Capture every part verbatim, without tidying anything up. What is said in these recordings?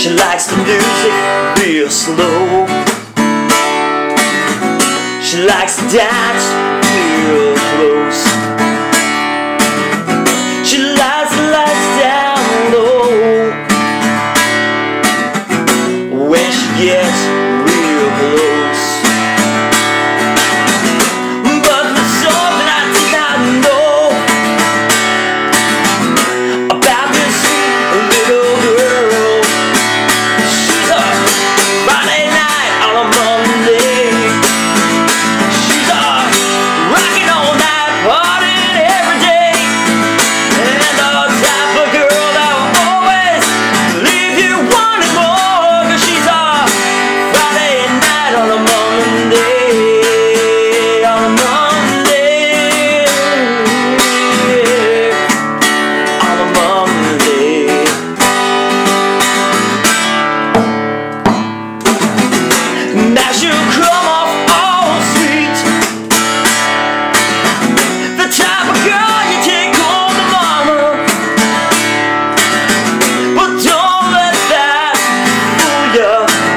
She likes the music real slow. She likes to dance real close. She likes the lights down low. When she gets real close. But there's something I did not know about this sweet little girl. She's a Friday night on a Monday. She's a rocking all night, partying every day. And the type of girl that will always leave you wanting more. 'Cause she's a Friday night on a Monday. On a Monday. On a Monday. Now she'll come off all sweet, the type of girl you take home to mama. But don't let that fool ya,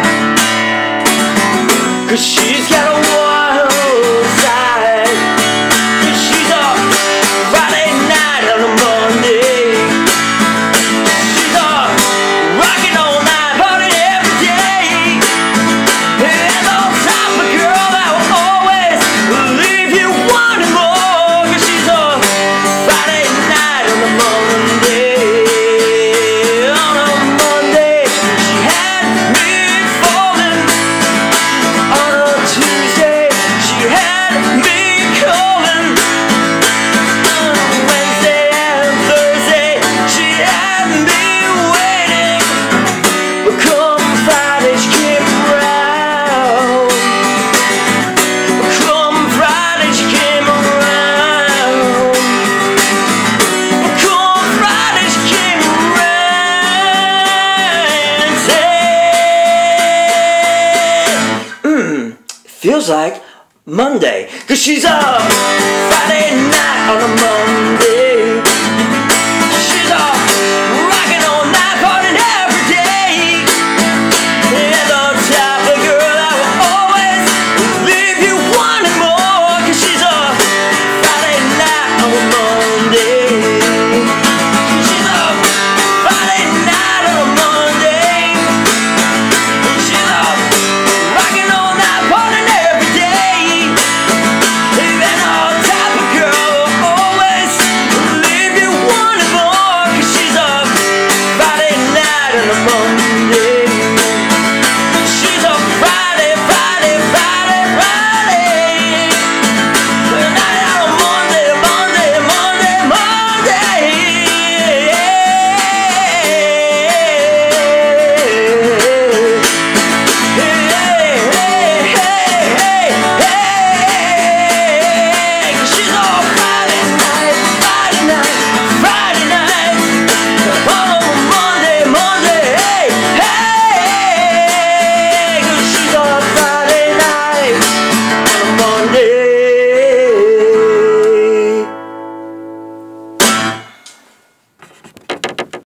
'cause she's got a wild side. 'Cause she's a Friday night on a Monday. She's a rocking all night, partying every day. And the type of girl that will always leave you wanting more. 'Cause she's a Friday night on a Monday. On a Monday. She had me falling. On a Tuesday she had me calling. On Wednesday and Thursday she had me waiting. But come Friday she came around. Come Friday she came around. Come Friday she came around and said, Mmm, feels like Monday. 'Cause she's a Friday night on a Monday.